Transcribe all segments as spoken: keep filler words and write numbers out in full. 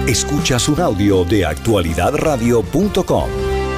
Escuchas un audio de actualidad radio punto com.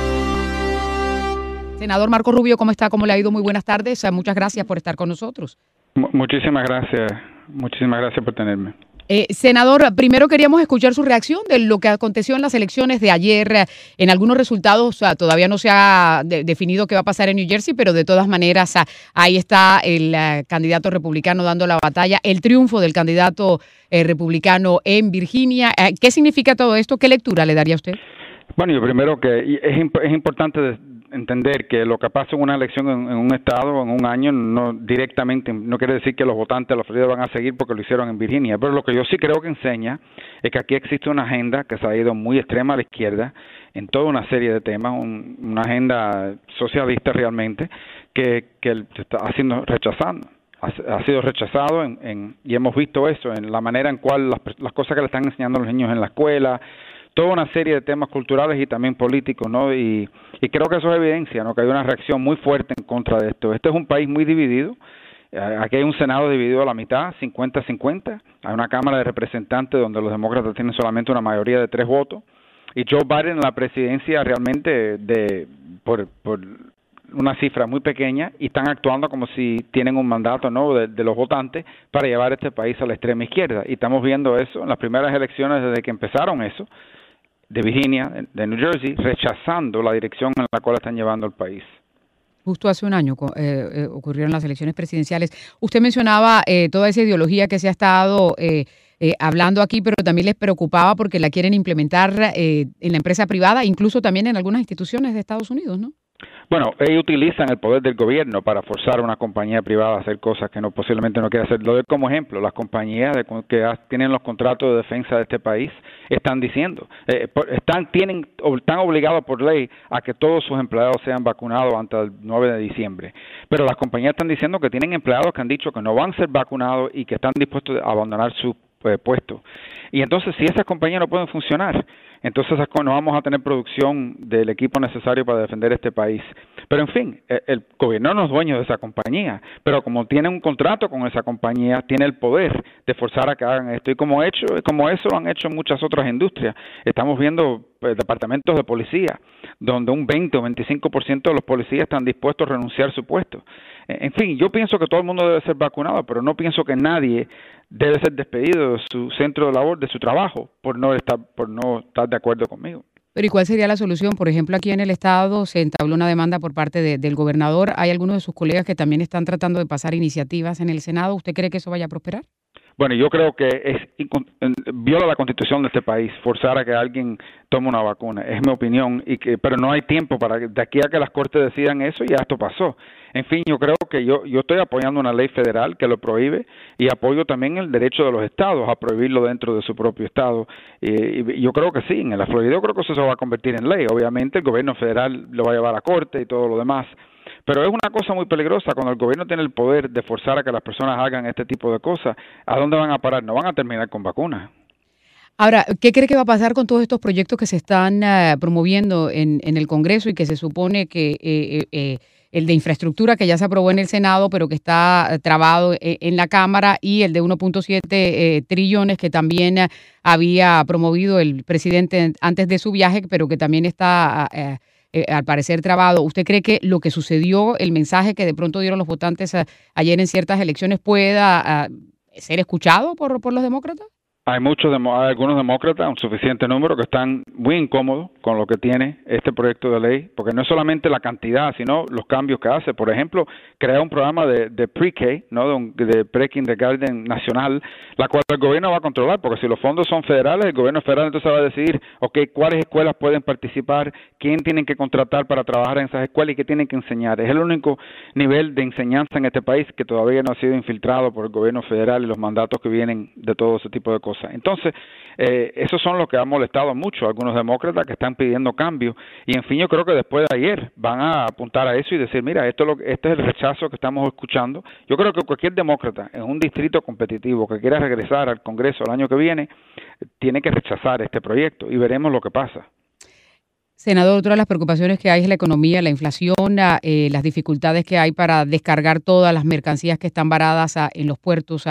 Senador Marco Rubio, ¿cómo está? ¿Cómo le ha ido? Muy buenas tardes. Muchas gracias por estar con nosotros. Muchísimas gracias. Muchísimas gracias por tenerme. Eh, senador, primero queríamos escuchar su reacción de lo que aconteció en las elecciones de ayer. En algunos resultados, o sea, todavía no se ha de, definido qué va a pasar en New Jersey, pero de todas maneras a, ahí está el uh, candidato republicano dando la batalla, el triunfo del candidato eh, republicano en Virginia. Eh, ¿Qué significa todo esto? ¿Qué lectura le daría a usted? Bueno, yo primero que es, imp es importante de, entender que lo que pasa en una elección en, en un estado, en un año, no directamente, no quiere decir que los votantes de la Florida van a seguir porque lo hicieron en Virginia, pero lo que yo sí creo que enseña es que aquí existe una agenda que se ha ido muy extrema a la izquierda en toda una serie de temas, un, una agenda socialista realmente, que, que está haciendo rechazando. Ha sido rechazado en, en, y hemos visto eso en la manera en cual las, las cosas que le están enseñando a los niños en la escuela, toda una serie de temas culturales y también políticos, ¿no? Y, y creo que eso es evidencia, ¿no? Que hay una reacción muy fuerte en contra de esto. Este es un país muy dividido. Aquí hay un Senado dividido a la mitad, cincuenta cincuenta. Hay una Cámara de Representantes donde los demócratas tienen solamente una mayoría de tres votos. Y Joe Biden en la presidencia realmente de por, por una cifra muy pequeña y están actuando como si tienen un mandato, ¿no? de, de los votantes para llevar este país a la extrema izquierda. Y estamos viendo eso en las primeras elecciones desde que empezaron eso, de Virginia, de New Jersey, rechazando la dirección en la cual están llevando el país. Justo hace un año eh, eh, ocurrieron las elecciones presidenciales. Usted mencionaba eh, toda esa ideología que se ha estado eh, eh, hablando aquí, pero también les preocupaba porque la quieren implementar eh, en la empresa privada, incluso también en algunas instituciones de Estados Unidos, ¿no? Bueno, ellos utilizan el poder del gobierno para forzar a una compañía privada a hacer cosas que no posiblemente no quiere hacer. Lo doy como ejemplo, las compañías de, que tienen los contratos de defensa de este país están diciendo, eh, están tienen están obligados por ley a que todos sus empleados sean vacunados antes del nueve de diciembre. Pero las compañías están diciendo que tienen empleados que han dicho que no van a ser vacunados y que están dispuestos a abandonar su eh, puesto. Y entonces, si esas compañías no pueden funcionar, entonces no vamos a tener producción del equipo necesario para defender este país. Pero en fin, el gobierno no es dueño de esa compañía, pero como tiene un contrato con esa compañía, tiene el poder de forzar a que hagan esto. Y como hecho, como eso han hecho muchas otras industrias. Estamos viendo pues, departamentos de policía, donde un veinte o veinticinco por ciento de los policías están dispuestos a renunciar a su puesto. En fin, yo pienso que todo el mundo debe ser vacunado, pero no pienso que nadie debe ser despedido de su centro de labor, de su trabajo, por no estar, por no estar de acuerdo conmigo. Pero ¿y cuál sería la solución? Por ejemplo, aquí en el estado se entabló una demanda por parte de, del gobernador. Hay algunos de sus colegas que también están tratando de pasar iniciativas en el Senado. ¿Usted cree que eso vaya a prosperar? Bueno, yo creo que es viola la Constitución de este país forzar a que alguien tome una vacuna, es mi opinión, y que pero no hay tiempo para de aquí a que las cortes decidan eso y ya esto pasó. En fin, yo creo que yo yo estoy apoyando una ley federal que lo prohíbe y apoyo también el derecho de los estados a prohibirlo dentro de su propio estado. Y, y yo creo que sí, en la Florida yo creo que eso se va a convertir en ley. Obviamente el gobierno federal lo va a llevar a corte y todo lo demás. Pero es una cosa muy peligrosa cuando el gobierno tiene el poder de forzar a que las personas hagan este tipo de cosas. ¿A dónde van a parar? No van a terminar con vacunas. Ahora, ¿qué cree que va a pasar con todos estos proyectos que se están uh, promoviendo en, en el Congreso y que se supone que eh, eh, el de infraestructura que ya se aprobó en el Senado, pero que está trabado en, en la Cámara, y el de uno punto siete eh, trillones que también uh, había promovido el presidente antes de su viaje, pero que también está... Uh, Eh, al parecer trabado? ¿Usted cree que lo que sucedió, el mensaje que de pronto dieron los votantes a, ayer en ciertas elecciones pueda a, ser escuchado por, por los demócratas? Hay muchos, hay algunos demócratas, un suficiente número, que están muy incómodos con lo que tiene este proyecto de ley, porque no es solamente la cantidad, sino los cambios que hace. Por ejemplo, crea un programa de, de pre-K, ¿no? de, de pre-kindergarten nacional, la cual el gobierno va a controlar, porque si los fondos son federales, el gobierno federal entonces va a decidir, ok, cuáles escuelas pueden participar, quién tienen que contratar para trabajar en esas escuelas y qué tienen que enseñar. Es el único nivel de enseñanza en este país que todavía no ha sido infiltrado por el gobierno federal y los mandatos que vienen de todo ese tipo de cosas. Entonces, eh, esos son los que han molestado mucho a algunos demócratas que están pidiendo cambios. Y en fin, yo creo que después de ayer van a apuntar a eso y decir, mira, esto es lo, este es el rechazo que estamos escuchando. Yo creo que cualquier demócrata en un distrito competitivo que quiera regresar al Congreso el año que viene, tiene que rechazar este proyecto y veremos lo que pasa. Senador, otra de las preocupaciones que hay es la economía, la inflación, eh, las dificultades que hay para descargar todas las mercancías que están varadas a, en los puertos a,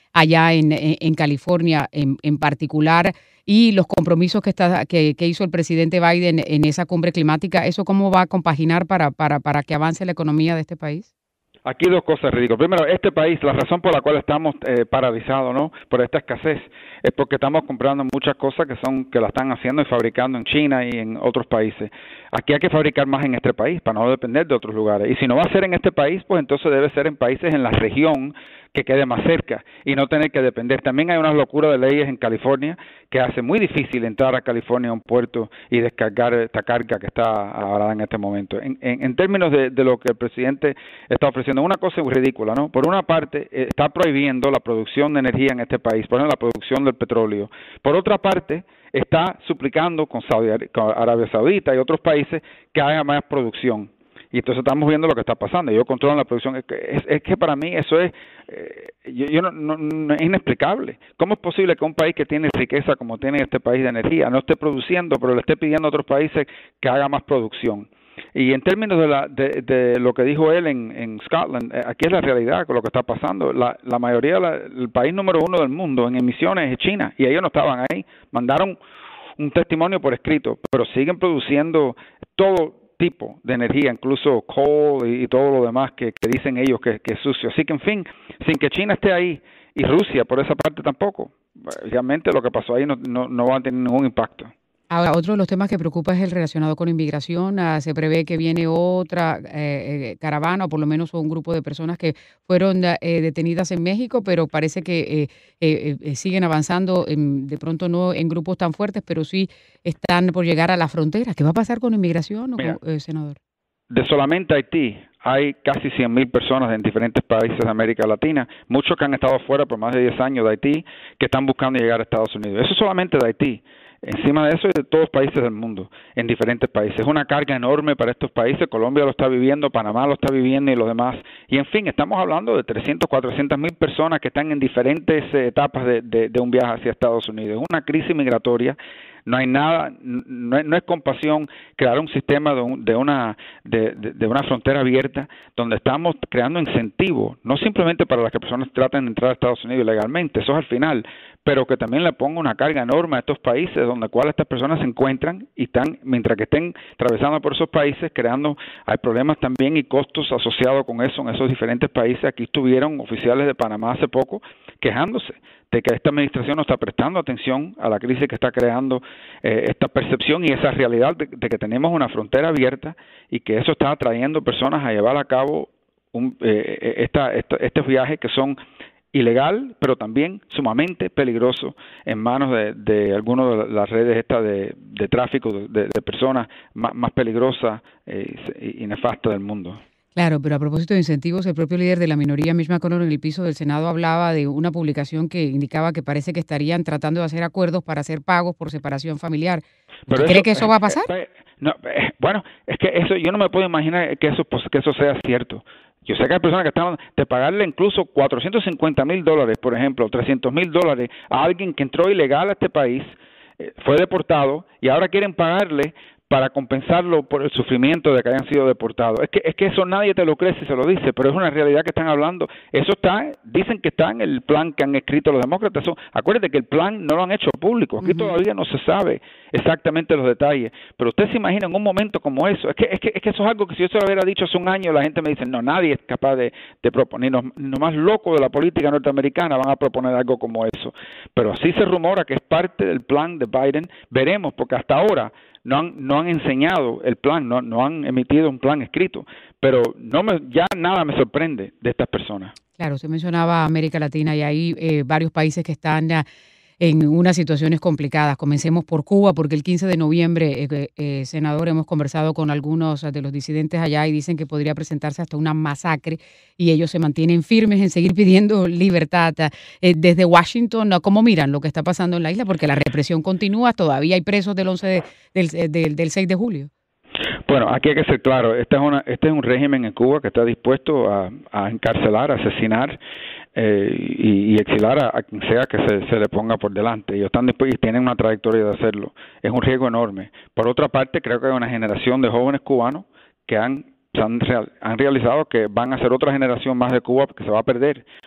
allá en, en, en California en, en particular, y los compromisos que, está, que, que hizo el presidente Biden en esa cumbre climática, ¿eso cómo va a compaginar para, para, para que avance la economía de este país? Aquí dos cosas ridículas. Primero, este país, la razón por la cual estamos eh, paralizados, ¿no?, por esta escasez, es porque estamos comprando muchas cosas que son que la están haciendo y fabricando en China y en otros países. Aquí hay que fabricar más en este país para no depender de otros lugares. Y si no va a ser en este país, pues entonces debe ser en países en la región que quede más cerca y no tener que depender. También hay una locura de leyes en California que hace muy difícil entrar a California a un puerto y descargar esta carga que está ahora en este momento. En, en, en términos de, de lo que el presidente está ofreciendo, una cosa ridícula, ¿no? Por una parte, eh, está prohibiendo la producción de energía en este país, por ejemplo, la producción del petróleo. Por otra parte, está suplicando con, Saudi, con Arabia Saudita y otros países que haga más producción. Y entonces estamos viendo lo que está pasando. Ellos controlan la producción. Es que, es, es que para mí eso es, eh, yo, yo no, no, no, es inexplicable. ¿Cómo es posible que un país que tiene riqueza como tiene este país de energía no esté produciendo, pero le esté pidiendo a otros países que haga más producción? Y en términos de, la, de, de lo que dijo él en, en Scotland, eh, aquí es la realidad con lo que está pasando. La, la mayoría, la, el país número uno del mundo en emisiones es China, y ellos no estaban ahí. Mandaron un testimonio por escrito, pero siguen produciendo todo tipo de energía, incluso coal y, y todo lo demás que, que dicen ellos que, que es sucio. Así que, en fin, sin que China esté ahí y Rusia por esa parte tampoco, realmente lo que pasó ahí no, no, no va a tener ningún impacto. Ahora, otro de los temas que preocupa es el relacionado con inmigración. Uh, se prevé que viene otra eh, caravana, o por lo menos un grupo de personas que fueron eh, detenidas en México, pero parece que eh, eh, eh, siguen avanzando, en, de pronto no en grupos tan fuertes, pero sí están por llegar a la frontera. ¿Qué va a pasar con inmigración, Mira, eh, senador? De solamente Haití hay casi cien mil personas en diferentes países de América Latina, muchos que han estado fuera por más de diez años de Haití, que están buscando llegar a Estados Unidos. Eso solamente de Haití. Encima de eso, de todos los países del mundo, en diferentes países. Es una carga enorme para estos países. Colombia lo está viviendo, Panamá lo está viviendo y los demás. Y en fin, estamos hablando de trescientas, cuatrocientas mil personas que están en diferentes eh, etapas de, de, de un viaje hacia Estados Unidos. Es una crisis migratoria. No hay nada, no es, no es compasión crear un sistema de, un, de, una, de, de, de una frontera abierta donde estamos creando incentivos, no simplemente para las que personas traten de entrar a Estados Unidos legalmente, eso es al final, pero que también le ponga una carga enorme a estos países donde cuales estas personas se encuentran y están, mientras que estén atravesando por esos países, creando, hay problemas también y costos asociados con eso en esos diferentes países. Aquí estuvieron oficiales de Panamá hace poco quejándose de que esta administración no está prestando atención a la crisis que está creando eh, esta percepción y esa realidad de, de que tenemos una frontera abierta y que eso está atrayendo personas a llevar a cabo un, eh, esta, esta, estos viajes que son ilegal, pero también sumamente peligroso en manos de, de algunas de las redes estas de, de tráfico de, de, de personas más, más peligrosas eh, y, y nefastas del mundo. Claro, pero a propósito de incentivos, el propio líder de la minoría, Mitch McConnell, en el piso del Senado hablaba de una publicación que indicaba que parece que estarían tratando de hacer acuerdos para hacer pagos por separación familiar. ¿Usted cree que eso va a pasar? Eh, eh, no, eh, bueno, es que eso yo no me puedo imaginar que eso pues, que eso sea cierto. Yo sé que hay personas que están de pagarle incluso cuatrocientos cincuenta mil dólares, por ejemplo, trescientos mil dólares a alguien que entró ilegal a este país, eh, fue deportado y ahora quieren pagarle para compensarlo por el sufrimiento de que hayan sido deportados. Es que es que eso nadie te lo cree si se lo dice, pero es una realidad que están hablando. Eso está, dicen que está en el plan que han escrito los demócratas. Eso, acuérdate que el plan no lo han hecho público. Aquí uh-huh. todavía no se sabe exactamente los detalles. Pero usted se imagina en un momento como eso. Es que es que, es que eso es algo que si yo se lo hubiera dicho hace un año, la gente me dice, no, nadie es capaz de, de proponer. Los, los más locos de la política norteamericana van a proponer algo como eso. Pero así se rumora que es parte del plan de Biden. Veremos, porque hasta ahora no han no han enseñado el plan, no no han emitido un plan escrito, pero no me ya nada me sorprende de estas personas. Claro, usted mencionaba América Latina y hay eh, varios países que están ya en unas situaciones complicadas. Comencemos por Cuba, porque el quince de noviembre, eh, eh, senador, hemos conversado con algunos de los disidentes allá y dicen que podría presentarse hasta una masacre y ellos se mantienen firmes en seguir pidiendo libertad. Eh, desde Washington, ¿cómo miran lo que está pasando en la isla? Porque la represión continúa, todavía hay presos del once de, del, del, del seis de julio. Bueno, aquí hay que ser claro, este es, una, este es un régimen en Cuba que está dispuesto a, a encarcelar, a asesinar eh, y, y exilar a, a quien sea que se, se le ponga por delante. Ellos están dispuestos y tienen una trayectoria de hacerlo. Es un riesgo enorme. Por otra parte, creo que hay una generación de jóvenes cubanos que han, han, real, han realizado que van a ser otra generación más de Cuba que se va a perder.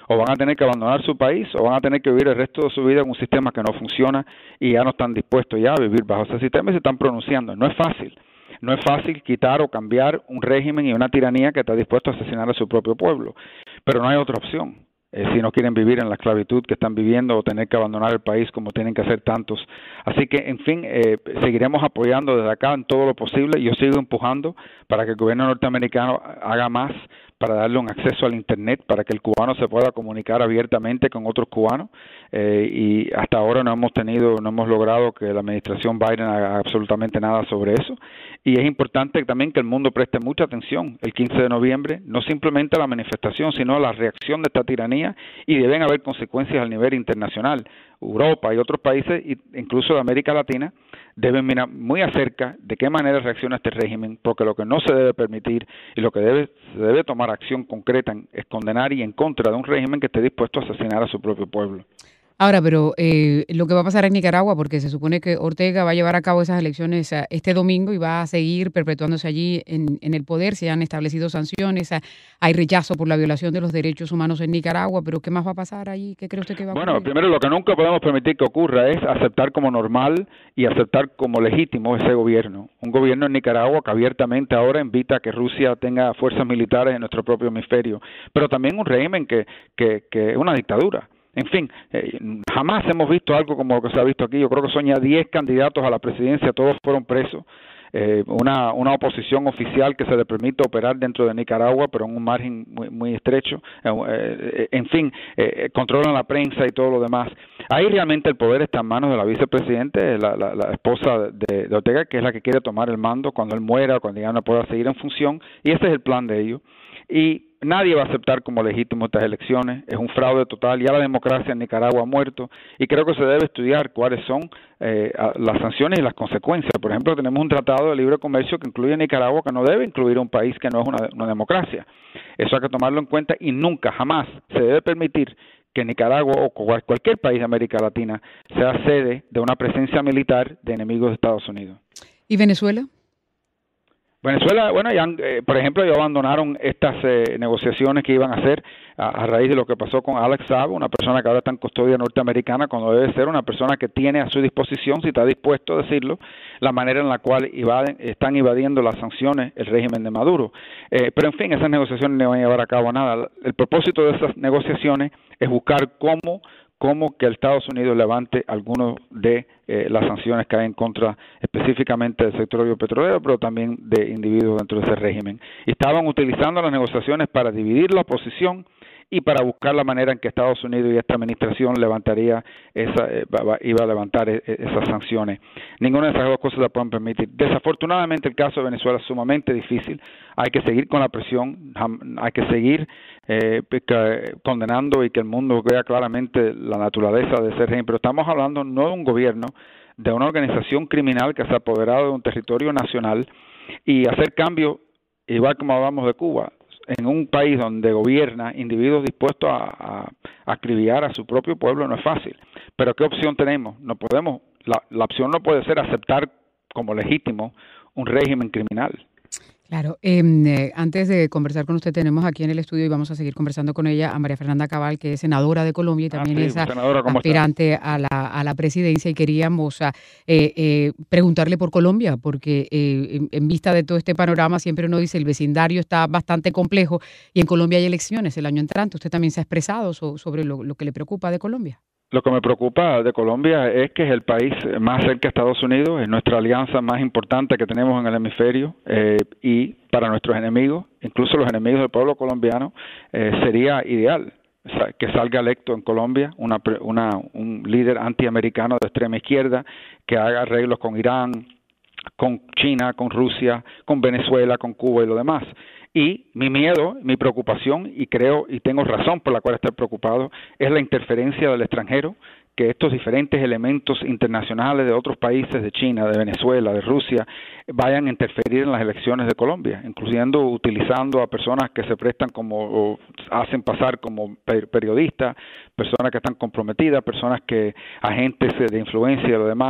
o van a tener que abandonar su país o van a tener que vivir el resto de su vida en un sistema que no funciona y ya no están dispuestos ya a vivir bajo ese sistema y se están pronunciando. No es fácil. No es fácil quitar o cambiar un régimen y una tiranía que está dispuesto a asesinar a su propio pueblo, pero no hay otra opción. Eh, si no quieren vivir en la esclavitud que están viviendo o tener que abandonar el país como tienen que hacer tantos. Así que, en fin, eh, seguiremos apoyando desde acá en todo lo posible. Yo sigo empujando para que el gobierno norteamericano haga más para darle un acceso al Internet, para que el cubano se pueda comunicar abiertamente con otros cubanos. Eh, y hasta ahora no hemos tenido, no hemos logrado que la administración Biden haga absolutamente nada sobre eso. Y es importante también que el mundo preste mucha atención el quince de noviembre, no simplemente a la manifestación, sino a la reacción de esta tiranía, y deben haber consecuencias a nivel internacional. Europa y otros países, incluso de América Latina, deben mirar muy acerca de qué manera reacciona este régimen, porque lo que no se debe permitir y lo que debe, se debe tomar acción concreta es condenar y en contra de un régimen que esté dispuesto a asesinar a su propio pueblo. Ahora, pero eh, lo que va a pasar en Nicaragua, porque se supone que Ortega va a llevar a cabo esas elecciones uh, este domingo y va a seguir perpetuándose allí en, en el poder. Se han establecido sanciones, uh, hay rechazo por la violación de los derechos humanos en Nicaragua, pero ¿qué más va a pasar allí? ¿Qué cree usted que va a ocurrir? Bueno, primero lo que nunca podemos permitir que ocurra es aceptar como normal y aceptar como legítimo ese gobierno. Un gobierno en Nicaragua que abiertamente ahora invita a que Rusia tenga fuerzas militares en nuestro propio hemisferio, pero también un régimen que, que, que es una dictadura. En fin, eh, jamás hemos visto algo como lo que se ha visto aquí. Yo creo que son ya diez candidatos a la presidencia, todos fueron presos. Eh, una, una oposición oficial que se le permite operar dentro de Nicaragua, pero en un margen muy, muy estrecho. Eh, eh, en fin, eh, controlan la prensa y todo lo demás. Ahí realmente el poder está en manos de la vicepresidente, la, la, la esposa de, de Ortega, que es la que quiere tomar el mando cuando él muera, cuando ya no pueda seguir en función, y ese es el plan de ellos. Y nadie va a aceptar como legítimo estas elecciones, es un fraude total, ya la democracia en Nicaragua ha muerto y creo que se debe estudiar cuáles son eh, las sanciones y las consecuencias. Por ejemplo, tenemos un tratado de libre comercio que incluye a Nicaragua, que no debe incluir a un país que no es una, una democracia. Eso hay que tomarlo en cuenta y nunca, jamás se debe permitir que Nicaragua o cualquier país de América Latina sea sede de una presencia militar de enemigos de Estados Unidos. ¿Y Venezuela? Venezuela, bueno, ya, eh, por ejemplo, ellos abandonaron estas eh, negociaciones que iban a hacer a, a raíz de lo que pasó con Alex Saab, una persona que ahora está en custodia norteamericana, cuando debe ser una persona que tiene a su disposición, si está dispuesto a decirlo, la manera en la cual evaden, están evadiendo las sanciones el régimen de Maduro. Eh, pero, en fin, esas negociaciones no van a llevar a cabo nada. El propósito de esas negociaciones es buscar cómo cómo que Estados Unidos levante algunas de eh, las sanciones que hay en contra específicamente del sector petrolero, pero también de individuos dentro de ese régimen. Y estaban utilizando las negociaciones para dividir la oposición y para buscar la manera en que Estados Unidos y esta administración levantaría esa, eh, iba a levantar eh, esas sanciones. Ninguna de esas dos cosas la pueden permitir. Desafortunadamente el caso de Venezuela es sumamente difícil. Hay que seguir con la presión, hay que seguir eh, condenando y que el mundo vea claramente la naturaleza de ese régimen. Pero estamos hablando no de un gobierno, de una organización criminal que se ha apoderado de un territorio nacional y hacer cambios, igual como hablamos de Cuba, en un país donde gobierna individuos dispuestos a, a, a acribillar a su propio pueblo no es fácil. Pero ¿qué opción tenemos? No podemos, la, la opción no puede ser aceptar como legítimo un régimen criminal. Claro, eh, antes de conversar con usted tenemos aquí en el estudio y vamos a seguir conversando con ella a María Fernanda Cabal, que es senadora de Colombia y también ah, sí, es senadora, aspirante a la, a la presidencia y queríamos eh, eh, preguntarle por Colombia, porque eh, en, en vista de todo este panorama siempre uno dice el vecindario está bastante complejo y en Colombia hay elecciones el año entrante. ¿Usted también se ha expresado so, sobre lo, lo que le preocupa de Colombia? Lo que me preocupa de Colombia es que es el país más cerca de Estados Unidos, es nuestra alianza más importante que tenemos en el hemisferio eh, y para nuestros enemigos, incluso los enemigos del pueblo colombiano, eh, sería ideal que salga electo en Colombia una, una, un líder antiamericano de extrema izquierda que haga arreglos con Irán, con China, con Rusia, con Venezuela, con Cuba y lo demás. Y mi miedo, mi preocupación, y creo y tengo razón por la cual estar preocupado, es la interferencia del extranjero, que estos diferentes elementos internacionales de otros países, de China, de Venezuela, de Rusia, vayan a interferir en las elecciones de Colombia, incluyendo utilizando a personas que se prestan como, o hacen pasar como periodistas, personas que están comprometidas, personas que, agentes de influencia y lo demás,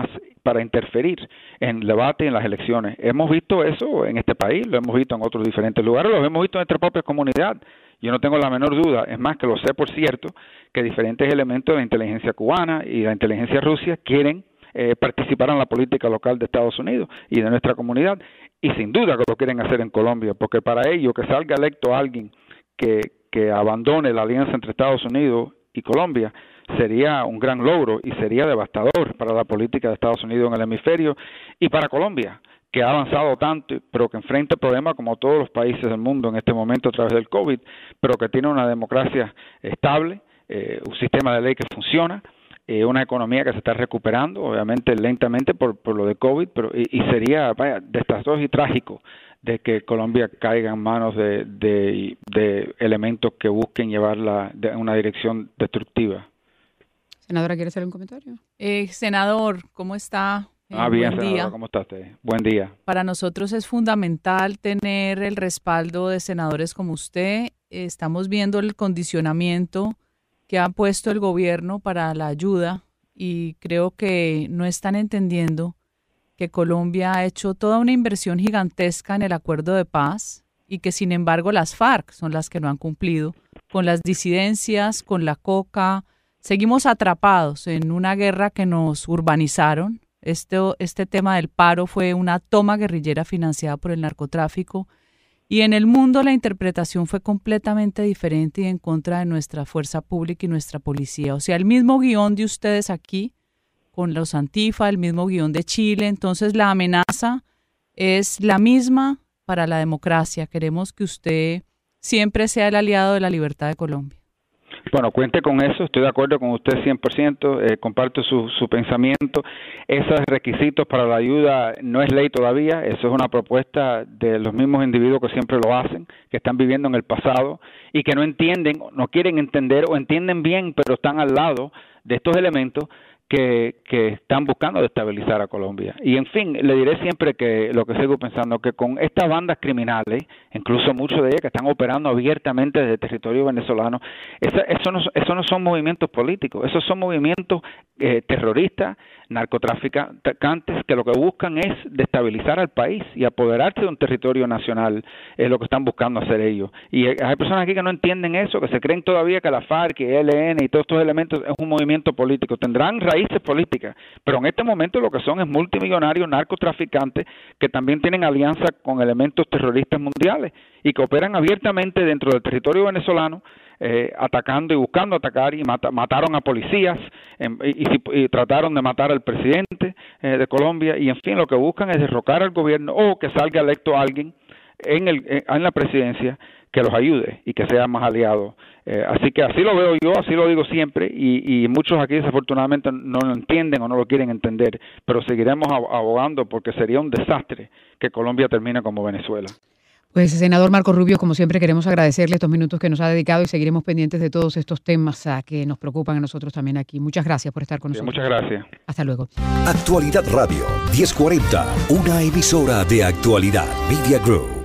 para interferir en el debate y en las elecciones. Hemos visto eso en este país, lo hemos visto en otros diferentes lugares, lo hemos visto en nuestra propia comunidad. Yo no tengo la menor duda, es más que lo sé por cierto, que diferentes elementos de la inteligencia cubana y de la inteligencia rusa quieren eh, participar en la política local de Estados Unidos y de nuestra comunidad, y sin duda que lo quieren hacer en Colombia, porque para ello que salga electo alguien que, que abandone la alianza entre Estados Unidos y Colombia sería un gran logro y sería devastador para la política de Estados Unidos en el hemisferio y para Colombia, que ha avanzado tanto, pero que enfrenta problemas como todos los países del mundo en este momento a través del COVID, pero que tiene una democracia estable, eh, un sistema de ley que funciona, eh, una economía que se está recuperando, obviamente lentamente por, por lo de COVID, pero y, y sería vaya, desastroso y trágico de que Colombia caiga en manos de, de, de elementos que busquen llevarla en una dirección destructiva. Senadora, ¿quiere hacer un comentario? Eh, senador, ¿cómo está? Eh, ah, bien, buen senadora, día. ¿cómo está usted? Buen día. Para nosotros es fundamental tener el respaldo de senadores como usted. Eh, estamos viendo el condicionamiento que ha puesto el gobierno para la ayuda y creo que no están entendiendo que Colombia ha hecho toda una inversión gigantesca en el acuerdo de paz y que sin embargo las FARC son las que no han cumplido con las disidencias, con la coca. Seguimos atrapados en una guerra que nos urbanizaron. Este, este tema del paro fue una toma guerrillera financiada por el narcotráfico y en el mundo la interpretación fue completamente diferente y en contra de nuestra fuerza pública y nuestra policía. O sea, el mismo guión de ustedes aquí con los Antifa, el mismo guión de Chile. Entonces la amenaza es la misma para la democracia. Queremos que usted siempre sea el aliado de la libertad de Colombia. Bueno, cuente con eso, estoy de acuerdo con usted cien por ciento, eh, comparto su, su pensamiento. Esos requisitos para la ayuda no es ley todavía, eso es una propuesta de los mismos individuos que siempre lo hacen, que están viviendo en el pasado y que no entienden, no quieren entender o entienden bien, pero están al lado de estos elementos que, que están buscando destabilizar a Colombia. Y en fin, le diré siempre que lo que sigo pensando, que con estas bandas criminales, incluso muchos de ellas que están operando abiertamente desde el territorio venezolano, eso, eso, no, eso no son movimientos políticos, esos son movimientos eh, terroristas, narcotraficantes, que lo que buscan es destabilizar al país y apoderarse de un territorio nacional, es lo que están buscando hacer ellos. Y hay personas aquí que no entienden eso, que se creen todavía que la FARC y el E L N y todos estos elementos es un movimiento político. Tendrán raíces políticas, pero en este momento lo que son es multimillonarios narcotraficantes que también tienen alianza con elementos terroristas mundiales y que operan abiertamente dentro del territorio venezolano, eh, atacando y buscando atacar, y mata, mataron a policías eh, y, y, y trataron de matar al presidente eh, de Colombia, y en fin, lo que buscan es derrocar al gobierno o que salga electo alguien en, el, en la presidencia que los ayude y que sea más aliado. Eh, así que así lo veo yo, así lo digo siempre, y, y muchos aquí desafortunadamente no lo entienden o no lo quieren entender, pero seguiremos abogando porque sería un desastre que Colombia termine como Venezuela. Pues, senador Marco Rubio, como siempre queremos agradecerle estos minutos que nos ha dedicado y seguiremos pendientes de todos estos temas uh, que nos preocupan a nosotros también aquí. Muchas gracias por estar con Sí, nosotros. muchas gracias. Hasta luego. Actualidad Radio diez cuarenta, una emisora de Actualidad Media Group.